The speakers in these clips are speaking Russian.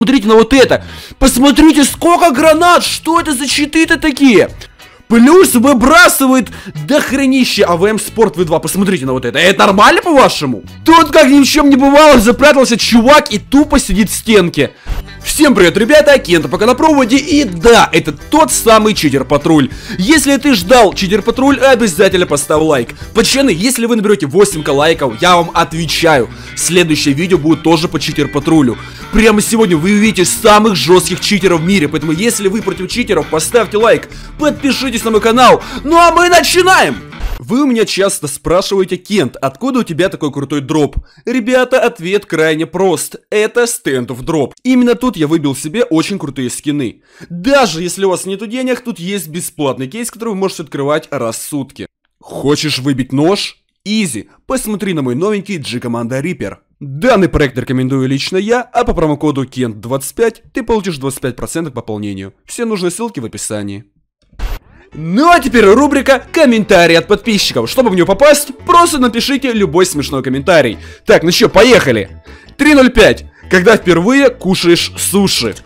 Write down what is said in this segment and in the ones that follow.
Смотрите на вот это. Посмотрите, сколько гранат. Что это за читы-то такие? Плюс выбрасывает дохренище АВМ Спорт V2. Посмотрите на вот это. Это нормально, по-вашему? Тут, как ни в чем не бывало, запрятался чувак и тупо сидит в стенке. Всем привет, ребята, Кента пока на проводе. И да, это тот самый Читер Патруль. Если ты ждал Читер Патруль, обязательно поставь лайк. Пацаны, если вы наберете 8 лайков, я вам отвечаю, следующее видео будет тоже по Читер Патрулю. Прямо сегодня вы увидите самых жестких читеров в мире. Поэтому если вы против читеров, поставьте лайк, подпишитесь на мой канал. Ну а мы начинаем! Вы у меня часто спрашиваете: Кент, откуда у тебя такой крутой дроп? Ребята, ответ крайне прост. Это Stand of Drop. Именно тут я выбил себе очень крутые скины. Даже если у вас нету денег, тут есть бесплатный кейс, который вы можете открывать раз в сутки. Хочешь выбить нож? Изи. Посмотри на мой новенький G-команда Reaper. Данный проект рекомендую лично я, а по промокоду KENT25 ты получишь 25% к пополнению. Все нужные ссылки в описании. Ну а теперь рубрика «Комментарии от подписчиков». Чтобы в нее попасть, просто напишите любой смешной комментарий. Так, ну что, поехали. 305. Когда впервые кушаешь суши?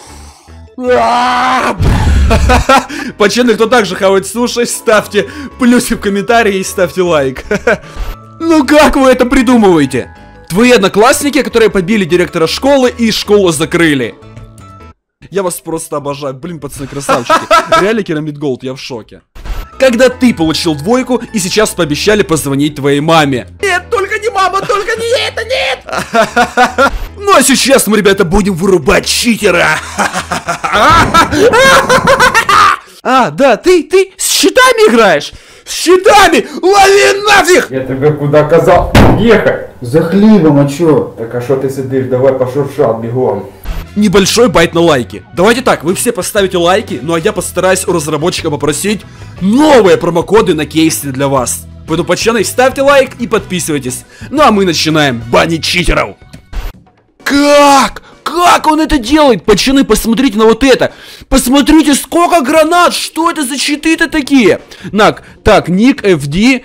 Пацаны, кто также хавает суши, ставьте плюсик в комментарии и ставьте лайк. Ну как вы это придумываете? Твои одноклассники, которые побили директора школы и школу закрыли. Я вас просто обожаю. Блин, пацаны, красавчики. Реально Керамид Голд, я в шоке. Когда ты получил двойку и сейчас пообещали позвонить твоей маме. Нет, только не мама, только не это, нет! Ну а сейчас мы, ребята, будем вырубать читера. А, да, ты с щитами играешь? С щитами! Лови нафиг! Я тебе куда казал? Ехать! За хлебом, а чё? Так а что ты сидишь? Давай пошуршал бегом. Небольшой байт на лайки. Давайте так, вы все поставите лайки, ну а я постараюсь у разработчика попросить новые промокоды на кейсы для вас. Поэтому, пацаны, ставьте лайк и подписывайтесь. Ну а мы начинаем банить читеров. Как? Как он это делает? Пацаны, посмотрите на вот это. Посмотрите, сколько гранат. Что это за читы-то такие? Так, ник FD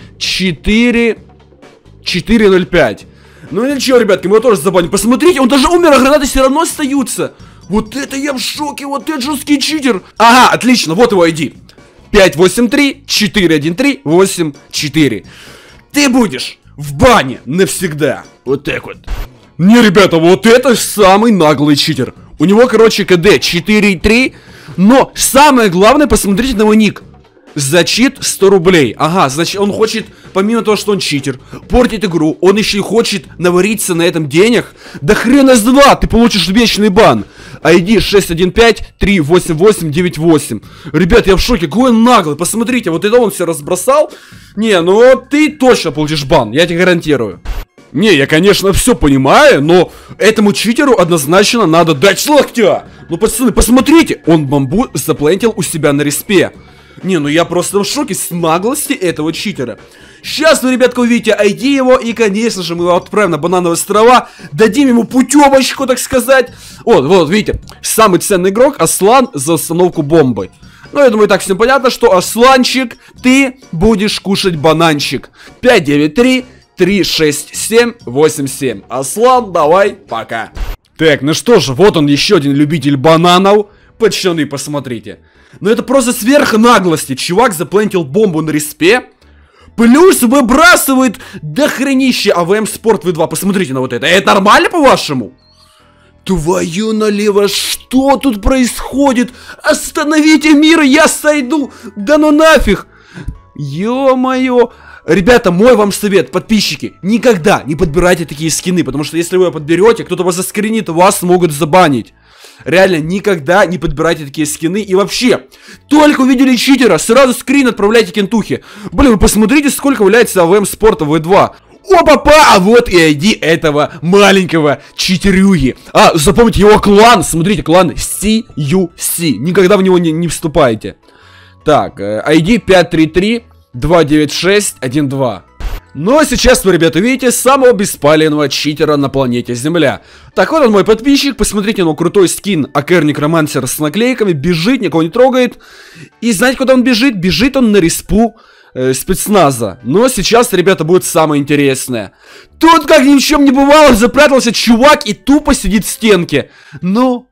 405. Ну ничего, ребятки, мы его тоже забаним. Посмотрите, он даже умер, а гранаты все равно остаются. Вот это я в шоке, вот это жесткий читер. Ага, отлично, вот его ID. 583-413-84. Ты будешь в бане навсегда. Вот так вот. Не, ребята, вот это самый наглый читер. У него, короче, КД 4.3. Но самое главное, посмотрите на его ник. За чит 100 рублей. Ага, значит, он хочет, помимо того, что он читер, портит игру, он еще и хочет навариться на этом денег. Да хрена с два, ты получишь вечный бан. ID 615-388-98. Ребят, я в шоке, какой он наглый. Посмотрите, вот это он все разбросал. Не, ну ты точно получишь бан, я тебе гарантирую. Не, я, конечно, все понимаю, но этому читеру однозначно надо дать локтя. Ну, пацаны, посмотрите, он бамбу заплентил у себя на респе. Не, ну я просто в шоке с наглости этого читера. Сейчас вы, ребятка, увидите ID его, и, конечно же, мы его отправим на Банановые острова. Дадим ему путевочку, так сказать. Вот, видите, самый ценный игрок Аслан за установку бомбы. Ну, я думаю, так всем понятно, что Асланчик, ты будешь кушать бананчик. 593-367-87. Аслан, давай, пока. Так, ну что же, вот он, еще один любитель бананов. Пацаны, посмотрите. Но это просто сверх наглости. Чувак заплентил бомбу на респе. Плюс выбрасывает дохренище АВМ Спорт V2. Посмотрите на вот это. Это нормально, по-вашему? Твою налево, что тут происходит? Остановите мир, я сойду. Да ну нафиг. Ё-моё. Ребята, мой вам совет, подписчики, никогда не подбирайте такие скины, потому что если вы подберете, кто-то вас заскринит, вас могут забанить. Реально, никогда не подбирайте такие скины. И вообще, только увидели читера, сразу скрин отправляйте Кентухе. Блин, вы посмотрите, сколько является АВМ Спорта V2. Опа-па, а вот и ID этого маленького читерюги. А, запомните его клан, смотрите, клан CUC. Никогда в него не вступайте. Так, ID 533-296-12. Ну а сейчас вы, ребята, видите самого беспалевного читера на планете Земля. Так вот он, мой подписчик, посмотрите на крутой скин АКР Некромансер с наклейками, бежит, никого не трогает. И знаете, куда он бежит? Бежит он на респу спецназа. Но сейчас, ребята, будет самое интересное. Тут, как ни в чем не бывало, запрятался чувак и тупо сидит в стенке. Ну.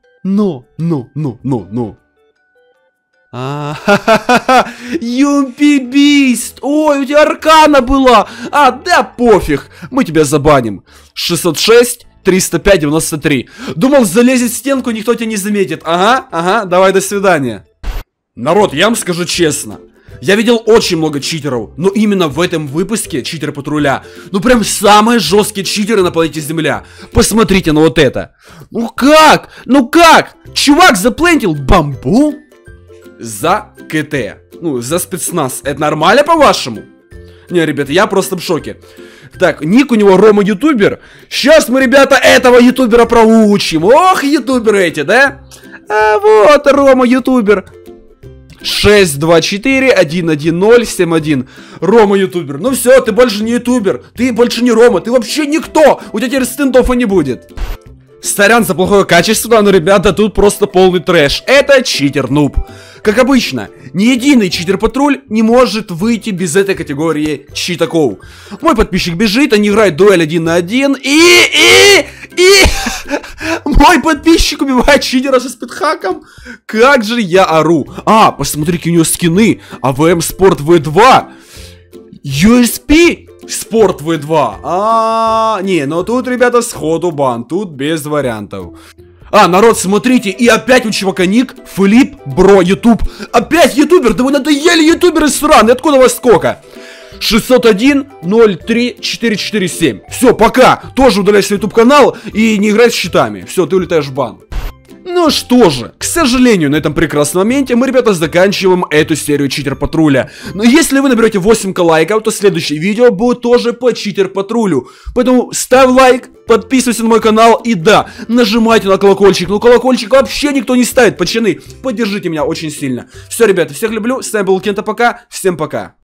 Юмпи Бист! Ой, у тебя аркана была! А, да пофиг, мы тебя забаним. 606, 305, 93. Думал, залезет в стенку, никто тебя не заметит. Ага, давай, до свидания. Народ, я вам скажу честно. Я видел очень много читеров, но именно в этом выпуске Читер Патруля, ну прям самые жесткие читеры на планете Земля. Посмотрите на вот это. Ну как? Чувак заплентил бамбу за КТ. Ну, за спецназ. Это нормально, по-вашему? Не, ребята, я просто в шоке. Так, ник у него Рома Ютубер. Сейчас мы, ребята, этого ютубера проучим. Ох, ютуберы эти, да? А вот Рома Ютубер. 624-110-71. Рома Ютубер. Ну все, ты больше не ютубер. Ты больше не Рома. Ты вообще никто. У тебя теперь стендофа не будет. Сорян за плохое качество, но, ребята, тут просто полный трэш. Это читер-нуб. Как обычно, ни единый читер-патруль не может выйти без этой категории читаков. Мой подписчик бежит, они играют дуэль 1 на 1, и мой подписчик убивает читера со спидхаком. Как же я ору. А, посмотри-ка, у него скины. АВМ Спорт V2. USP Спорт V2. Не, ну тут, ребята, сходу бан. Тут без вариантов. А, народ, смотрите, и опять у чувака ник Филипп Бро Ютуб. Опять ютубер, да вы надоели ютуберы сраные, откуда у вас сколько? 601-03-447. Все, пока. Тоже удаляй свой ютуб канал и не играй с щитами. Все, ты улетаешь в бан. Ну что же, к сожалению, на этом прекрасном моменте мы, ребята, заканчиваем эту серию Читер Патруля. Но если вы наберете 8 лайков, то следующее видео будет тоже по Читер Патрулю. Поэтому ставь лайк, подписывайся на мой канал и да, нажимайте на колокольчик. Ну колокольчик вообще никто не ставит, пацаны. Поддержите меня очень сильно. Все, ребята, всех люблю, с вами был Кента, пока, всем пока.